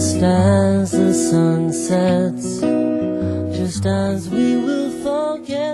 just as the sun sets, just as we will forget